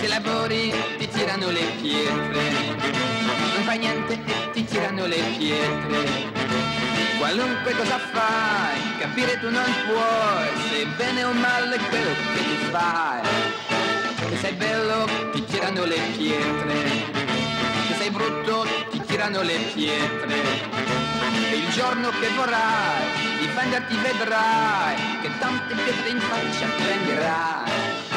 Se lavori ti tirano le pietre, non fai niente e ti tirano le pietre. Qualunque cosa fai, capire tu non puoi se bene o male quello che tu fai. Se sei bello ti tirano le pietre, se sei brutto ti tirano le pietre. E il giorno che vorrai difenderti vedrai che tante pietre in faccia prenderai.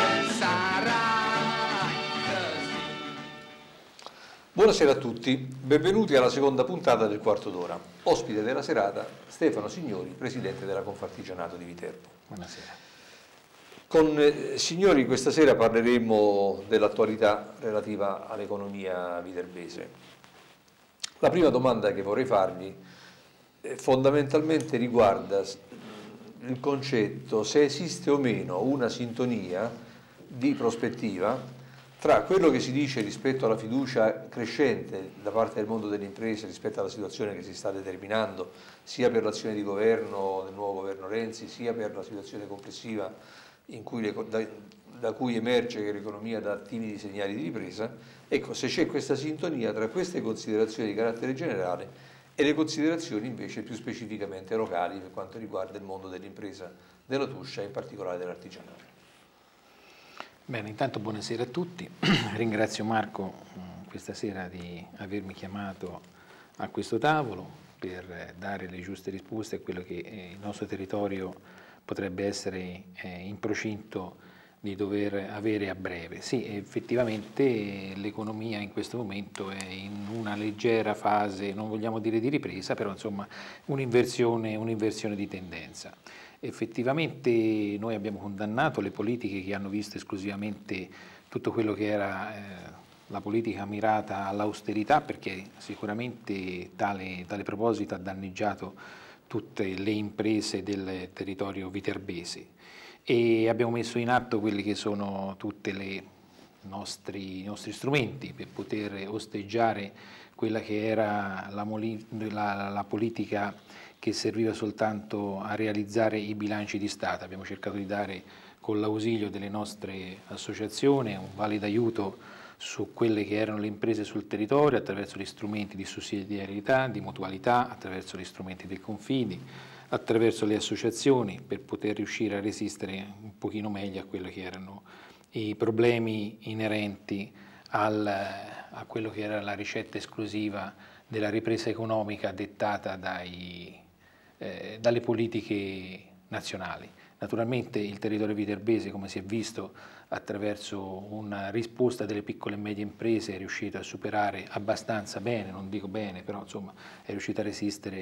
Sarai così. Buonasera a tutti, benvenuti alla seconda puntata del Quarto d'Ora. Ospite della serata Stefano Signori, presidente della Confartigianato di Viterbo. Buonasera. Con Signori questa sera parleremo dell'attualità relativa all'economia viterbese. La prima domanda che vorrei fargli fondamentalmente riguarda il concetto se esiste o meno una sintonia di prospettiva tra quello che si dice rispetto alla fiducia crescente da parte del mondo delle imprese rispetto alla situazione che si sta determinando sia per l'azione di governo del nuovo governo Renzi sia per la situazione complessiva in cui da cui emerge che l'economia dà timidi segnali di ripresa. Ecco, se c'è questa sintonia tra queste considerazioni di carattere generale e le considerazioni invece più specificamente locali per quanto riguarda il mondo dell'impresa della Tuscia e in particolare dell'artigianato. Bene, intanto buonasera a tutti. Ringrazio Marco questa sera di avermi chiamato a questo tavolo per dare le giuste risposte a quello che il nostro territorio potrebbe essere in procinto di dover avere a breve. Sì, effettivamente l'economia in questo momento è in una leggera fase, non vogliamo dire di ripresa, però insomma un'inversione di tendenza. Effettivamente noi abbiamo condannato le politiche che hanno visto esclusivamente tutto quello che era la politica mirata all'austerità, perché sicuramente tale proposito ha danneggiato tutte le imprese del territorio viterbese e abbiamo messo in atto quelli che sono tutti i nostri strumenti per poter osteggiare quella che era la politica che serviva soltanto a realizzare i bilanci di Stato. Abbiamo cercato di dare con l'ausilio delle nostre associazioni un valido aiuto su quelle che erano le imprese sul territorio attraverso gli strumenti di sussidiarietà, di mutualità, attraverso gli strumenti dei confidi, attraverso le associazioni per poter riuscire a resistere un pochino meglio a quelli che erano i problemi inerenti a quello che era la ricetta esclusiva della ripresa economica dettata dalle politiche nazionali. Naturalmente il territorio viterbese, come si è visto attraverso una risposta delle piccole e medie imprese, è riuscito a superare abbastanza bene, non dico bene, però insomma è riuscito a resistere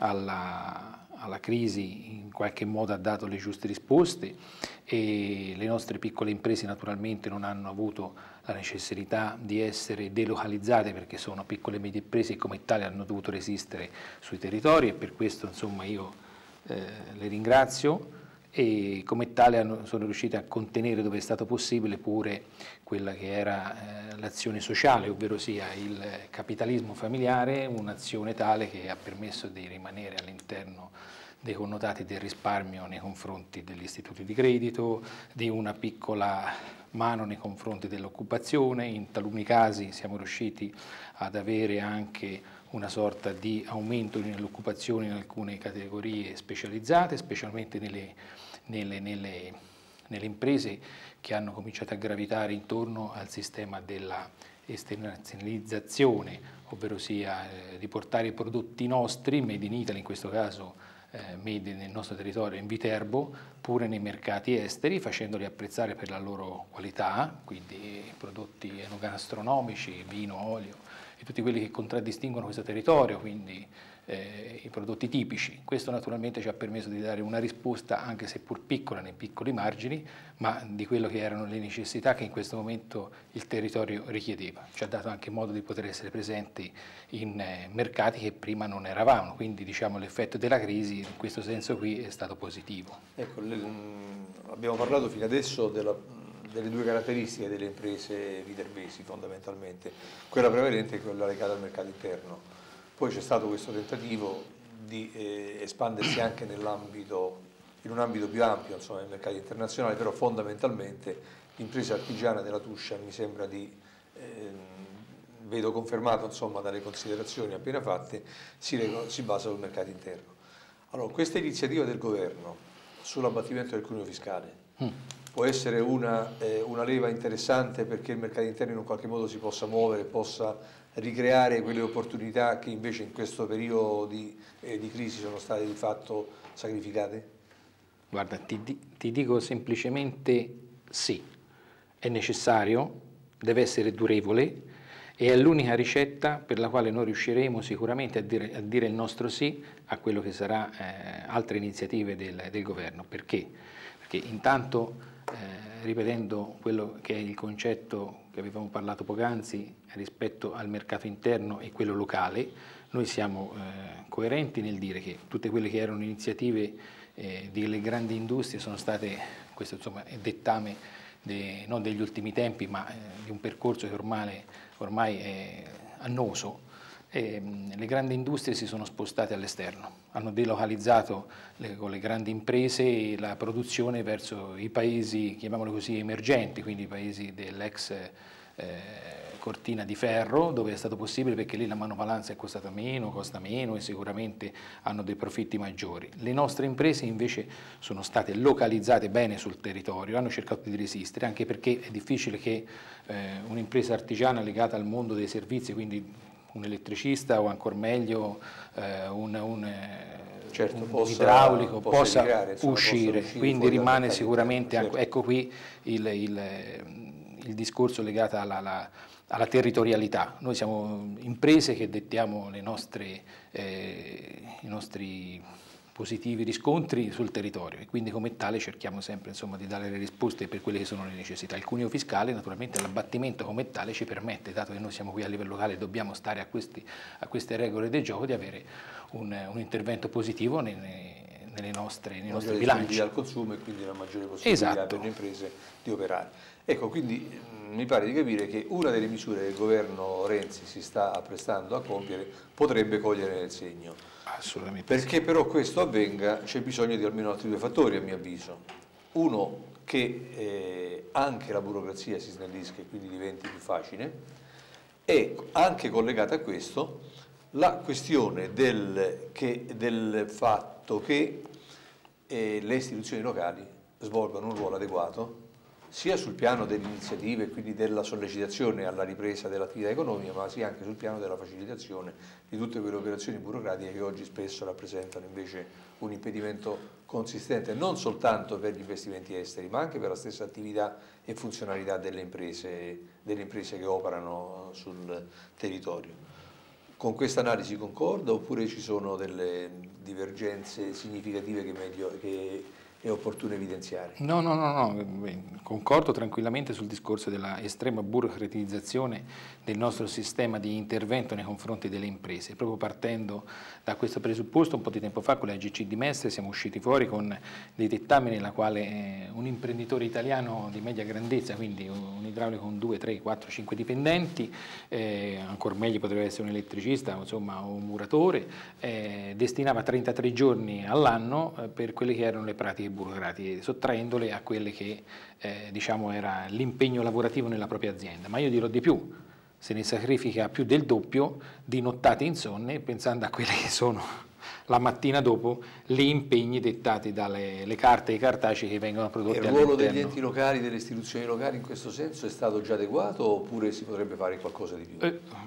alla crisi, in qualche modo ha dato le giuste risposte e le nostre piccole imprese naturalmente non hanno avuto la necessità di essere delocalizzate perché sono piccole e medie imprese e come tali hanno dovuto resistere sui territori e per questo insomma io le ringrazio e come tale sono riusciti a contenere dove è stato possibile pure quella che era l'azione sociale, ovvero sia il capitalismo familiare, un'azione tale che ha permesso di rimanere all'interno dei connotati del risparmio nei confronti degli istituti di credito, di una piccola mano nei confronti dell'occupazione, in taluni casi siamo riusciti ad avere anche una sorta di aumento nell'occupazione in alcune categorie specializzate, specialmente nelle imprese che hanno cominciato a gravitare intorno al sistema della esternalizzazione, ovvero sia di portare i prodotti nostri, made in Italy in questo caso, made nel nostro territorio in Viterbo, pure nei mercati esteri, facendoli apprezzare per la loro qualità, quindi prodotti enogastronomici, vino, olio e tutti quelli che contraddistinguono questo territorio, quindi i prodotti tipici. Questo naturalmente ci ha permesso di dare una risposta, anche se pur piccola nei piccoli margini, ma di quello che erano le necessità che in questo momento il territorio richiedeva. Ci ha dato anche modo di poter essere presenti in mercati che prima non eravamo, quindi diciamo l'effetto della crisi in questo senso qui è stato positivo. Ecco, abbiamo parlato fino adesso delle due caratteristiche delle imprese viterbesi fondamentalmente, quella prevalente è quella legata al mercato interno. Poi c'è stato questo tentativo di espandersi anche in un ambito più ampio, insomma, nei mercati internazionali, però fondamentalmente impresa artigiana della Tuscia, mi sembra di, vedo confermato insomma dalle considerazioni appena fatte, si basa sul mercato interno. Allora, questa iniziativa del governo sull'abbattimento del cuneo fiscale può essere una leva interessante perché il mercato interno in un qualche modo si possa muovere, possa ricreare quelle opportunità che invece in questo periodo di crisi sono state di fatto sacrificate? Guarda, ti dico semplicemente sì, è necessario, deve essere durevole e è l'unica ricetta per la quale noi riusciremo sicuramente a dire il nostro sì a quello che sarà altre iniziative del governo. Perché? Perché intanto, ripetendo quello che è il concetto che avevamo parlato poc'anzi rispetto al mercato interno e quello locale, noi siamo coerenti nel dire che tutte quelle che erano iniziative delle grandi industrie sono state, questo insomma è dettame non degli ultimi tempi, ma di un percorso che ormai è annoso. Le grandi industrie si sono spostate all'esterno, hanno delocalizzato con le grandi imprese la produzione verso i paesi, chiamiamoli così, emergenti, quindi i paesi dell'ex cortina di ferro, dove è stato possibile perché lì la manovalanza è costata meno, costa meno e sicuramente hanno dei profitti maggiori. Le nostre imprese invece sono state localizzate bene sul territorio, hanno cercato di resistere, anche perché è difficile che un'impresa artigiana legata al mondo dei servizi, quindi un elettricista o ancora meglio un idraulico possa migrare, uscire, quindi rimane sicuramente, certo. Ecco qui il discorso legato alla territorialità. Noi siamo imprese che dettiamo i nostri positivi riscontri sul territorio e quindi come tale cerchiamo sempre insomma, di dare le risposte per quelle che sono le necessità. Il cuneo fiscale, naturalmente l'abbattimento come tale ci permette, dato che noi siamo qui a livello locale e dobbiamo stare a queste regole del gioco, di avere un intervento positivo nei nostri bilanci. Al consumo e quindi una maggiore possibilità per le imprese di operare. Ecco, quindi mi pare di capire che una delle misure che il governo Renzi si sta apprestando a compiere potrebbe cogliere nel segno. Assolutamente. Perché però questo avvenga c'è bisogno di almeno altri due fattori, a mio avviso. Uno, che anche la burocrazia si snellisca e quindi diventi più facile, e anche collegata a questo la questione del fatto che le istituzioni locali svolgano un ruolo adeguato sia sul piano delle iniziative, quindi della sollecitazione alla ripresa dell'attività economica, ma sia anche sul piano della facilitazione di tutte quelle operazioni burocratiche che oggi spesso rappresentano invece un impedimento consistente non soltanto per gli investimenti esteri, ma anche per la stessa attività e funzionalità delle imprese che operano sul territorio. Con questa analisi concorda oppure ci sono delle divergenze significative che è opportuno evidenziare? No, concordo tranquillamente sul discorso della estrema burocratizzazione del nostro sistema di intervento nei confronti delle imprese. Proprio partendo da questo presupposto, un po' di tempo fa con la AGC di Mestre siamo usciti fuori con dei dettami nella quale un imprenditore italiano di media grandezza, quindi un idraulico con 2, 3, 4, 5 dipendenti, ancora meglio potrebbe essere un elettricista, insomma un muratore, destinava 33 giorni all'anno per quelle che erano le pratiche burocratiche, sottraendole a quelle che diciamo era l'impegno lavorativo nella propria azienda. Ma io dirò di più, se ne sacrifica più del doppio di nottate insonne pensando a quelle che sono la mattina dopo gli impegni dettati dalle carte e i cartacei che vengono prodotti all'interno. Il ruolo degli enti locali, delle istituzioni locali in questo senso è stato già adeguato oppure si potrebbe fare qualcosa di più?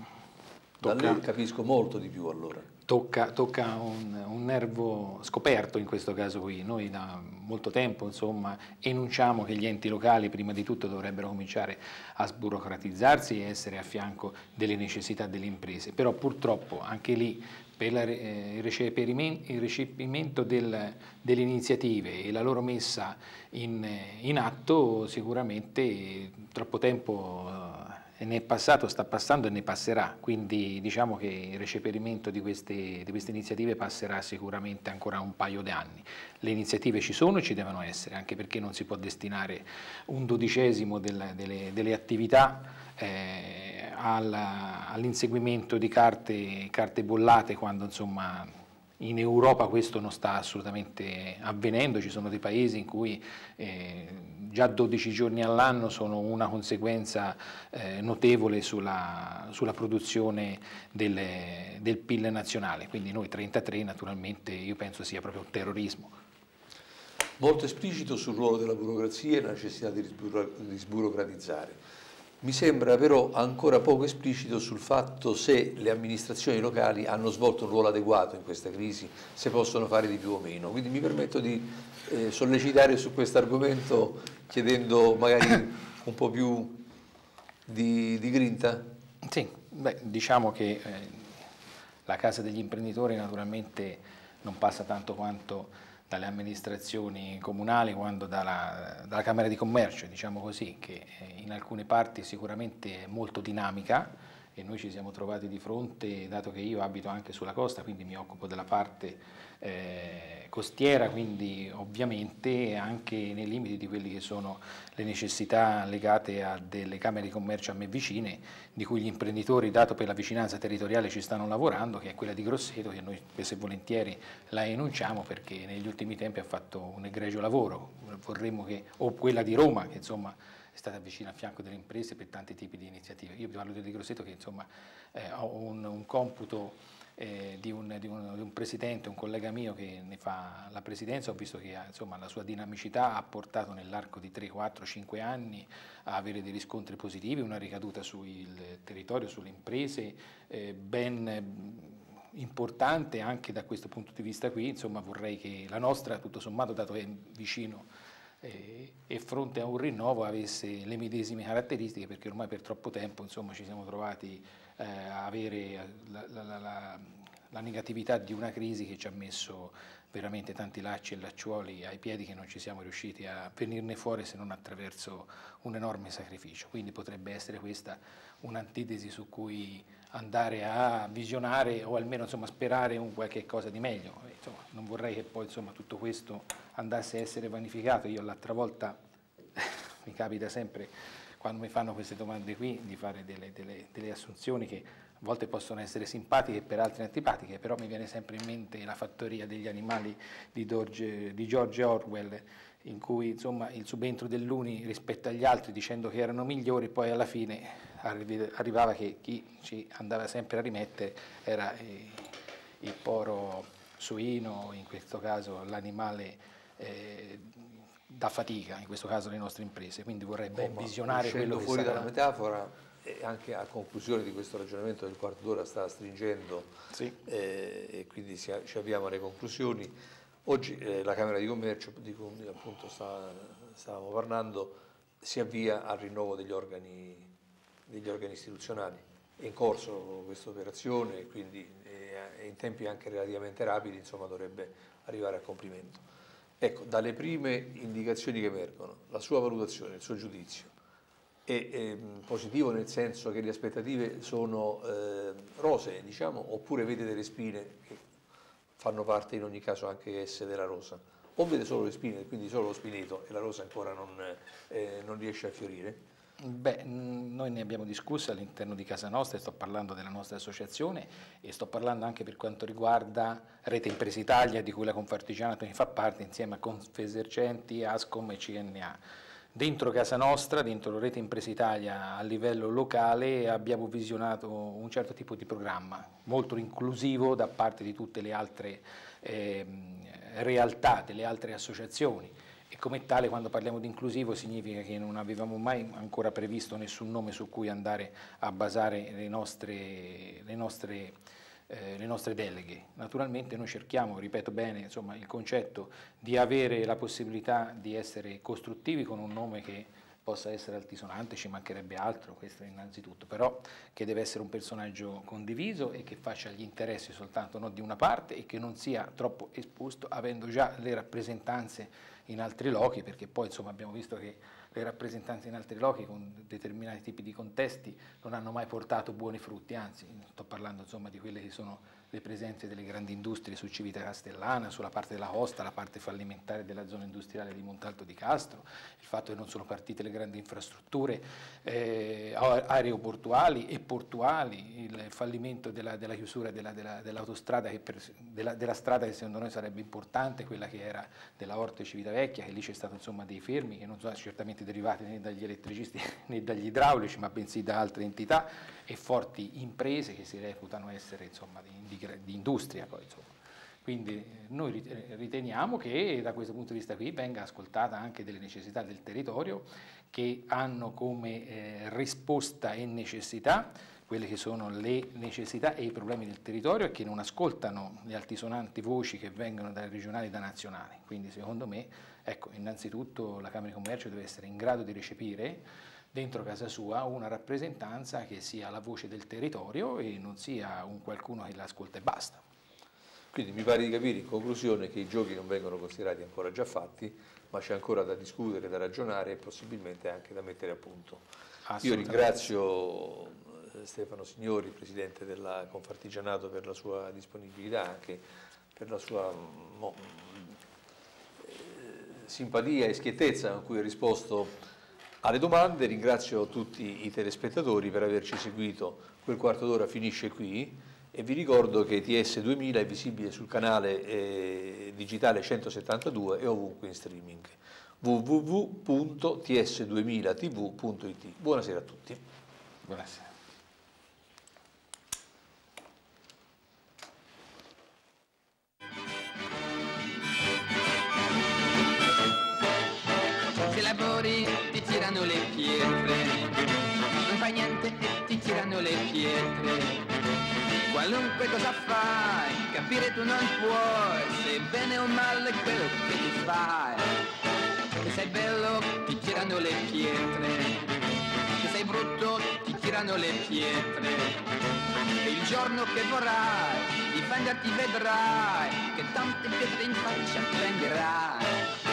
Da lei capisco molto di più allora. Tocca un nervo scoperto in questo caso qui. Noi da molto tempo insomma, enunciamo che gli enti locali prima di tutto dovrebbero cominciare a sburocratizzarsi e essere a fianco delle necessità delle imprese, però purtroppo anche lì per il recepimento delle iniziative e la loro messa in atto sicuramente troppo tempo ne è passato, sta passando e ne passerà, quindi diciamo che il recepimento di queste iniziative passerà sicuramente ancora un paio di anni. Le iniziative ci sono e ci devono essere, anche perché non si può destinare un 12° delle attività all'inseguimento di carte bollate quando insomma In Europa questo non sta assolutamente avvenendo, ci sono dei paesi in cui già 12 giorni all'anno sono una conseguenza notevole sulla produzione del PIL nazionale, quindi noi 33 naturalmente io penso sia proprio un terrorismo. Molto esplicito sul ruolo della burocrazia e la necessità di sburocratizzare. Mi sembra però ancora poco esplicito sul fatto se le amministrazioni locali hanno svolto un ruolo adeguato in questa crisi, se possono fare di più o meno. Quindi mi permetto di sollecitare su questo argomento chiedendo magari un po' più di grinta. Sì, beh, diciamo che la casa degli imprenditori naturalmente non passa tanto quanto dalle amministrazioni comunali quanto dalla Camera di Commercio, diciamo così, che in alcune parti sicuramente è molto dinamica e noi ci siamo trovati di fronte, dato che io abito anche sulla costa, quindi mi occupo della parte costiera, quindi ovviamente anche nei limiti di quelli che sono le necessità legate a delle camere di commercio a me vicine, di cui gli imprenditori, dato per la vicinanza territoriale, ci stanno lavorando, che è quella di Grosseto, che noi spesso e volentieri la enunciamo perché negli ultimi tempi ha fatto un egregio lavoro, vorremmo che, o quella di Roma, che insomma è stata vicina a fianco delle imprese per tanti tipi di iniziative. Io parlo di Grosseto che insomma ho un computo di un presidente, un collega mio che ne fa la presidenza, ho visto che insomma, la sua dinamicità ha portato nell'arco di 3, 4, 5 anni a avere dei riscontri positivi, una ricaduta sul territorio, sulle imprese, ben importante anche da questo punto di vista qui. Insomma vorrei che la nostra, tutto sommato, dato che è vicino e fronte a un rinnovo, avesse le medesime caratteristiche, perché ormai per troppo tempo insomma, ci siamo trovati a avere la negatività di una crisi che ci ha messo veramente tanti lacci e lacciuoli ai piedi, che non ci siamo riusciti a venirne fuori se non attraverso un enorme sacrificio. Quindi potrebbe essere questa un'antitesi su cui andare a visionare o almeno insomma, sperare un qualche cosa di meglio. Insomma, non vorrei che poi insomma, tutto questo andasse a essere vanificato. Io l'altra volta mi capita sempre, quando mi fanno queste domande qui, di fare delle assunzioni che a volte possono essere simpatiche e per altre antipatiche, però mi viene sempre in mente La fattoria degli animali di George Orwell, in cui insomma, il subentro dell'uni rispetto agli altri dicendo che erano migliori, poi alla fine arrivava che chi ci andava sempre a rimettere era il poro suino, in questo caso l'animale da fatica, in questo caso le nostre imprese. Quindi vorrei ben visionare quello che fuori sarà. dalla metafora, e anche a conclusione di questo ragionamento del quarto d'ora sta stringendo, Sì. E quindi ci avviamo alle conclusioni. Oggi la Camera di Commercio, di cui appunto stavamo parlando, si avvia al rinnovo degli organi istituzionali. È in corso questa operazione e quindi in tempi anche relativamente rapidi insomma, dovrebbe arrivare a compimento. Ecco, dalle prime indicazioni che emergono, la sua valutazione, il suo giudizio è positivo nel senso che le aspettative sono rosee, diciamo, oppure vede delle spine che fanno parte in ogni caso anche esse della rosa, o vede solo le spine, quindi solo lo spineto e la rosa ancora non riesce a fiorire? Beh, noi ne abbiamo discusso all'interno di casa nostra, e sto parlando della nostra associazione e sto parlando anche per quanto riguarda Rete Impresa Italia, di cui la Confartigianato ne fa parte insieme a Confesercenti, Ascom e CNA. Dentro casa nostra, dentro Rete Impresa Italia a livello locale, abbiamo visionato un certo tipo di programma, molto inclusivo da parte di tutte le altre realtà, delle altre associazioni. E come tale, quando parliamo di inclusivo, significa che non avevamo mai ancora previsto nessun nome su cui andare a basare le nostre deleghe. Naturalmente noi cerchiamo, ripeto bene, insomma, il concetto di avere la possibilità di essere costruttivi con un nome che possa essere altisonante, ci mancherebbe altro, questo innanzitutto, però che deve essere un personaggio condiviso e che faccia gli interessi soltanto non di una parte e che non sia troppo esposto, avendo già le rappresentanze in altri lochi, perché poi insomma abbiamo visto che le rappresentanze in altri lochi con determinati tipi di contesti non hanno mai portato buoni frutti, anzi sto parlando insomma di quelle che sono le presenze delle grandi industrie su Civita Castellana, sulla parte della costa, la parte fallimentare della zona industriale di Montalto di Castro, il fatto che non sono partite le grandi infrastrutture aeroportuali e portuali, il fallimento della chiusura dell'autostrada, della strada che secondo noi sarebbe importante, quella che era della Orte-Civitavecchia, che lì c'è stato insomma dei fermi che non sono certamente derivati né dagli elettricisti né dagli idraulici, ma bensì da altre entità e forti imprese che si reputano essere insomma di industria poi insomma. Quindi noi riteniamo che da questo punto di vista qui venga ascoltata anche delle necessità del territorio, che hanno come risposta e necessità quelle che sono le necessità e i problemi del territorio, e che non ascoltano le altisonanti voci che vengono dai regionali e da nazionali. Quindi secondo me, ecco, innanzitutto la Camera di Commercio deve essere in grado di recepire dentro casa sua una rappresentanza che sia la voce del territorio e non sia un qualcuno che l'ascolta e basta. Quindi mi pare di capire in conclusione che i giochi non vengono considerati ancora già fatti, ma c'è ancora da discutere, da ragionare e possibilmente anche da mettere a punto. Io ringrazio Stefano Signori, Presidente della Confartigianato, per la sua disponibilità, anche per la sua simpatia e schiettezza con cui ha risposto alle domande. Ringrazio tutti i telespettatori per averci seguito. Quel quarto d'ora finisce qui. E vi ricordo che TS 2000 è visibile sul canale digitale 172 e ovunque in streaming. www.ts2000tv.it. Buonasera a tutti. Buonasera. Se lavori ti tirano le pietre, non fai niente e ti tirano le pietre. Qualunque cosa fai, capire tu non puoi se bene o male quello che tu fai. Se sei bello ti tirano le pietre, se sei brutto ti tirano le pietre. E il giorno che vorrai difenderti vedrai che tante pietre in faccia prenderai.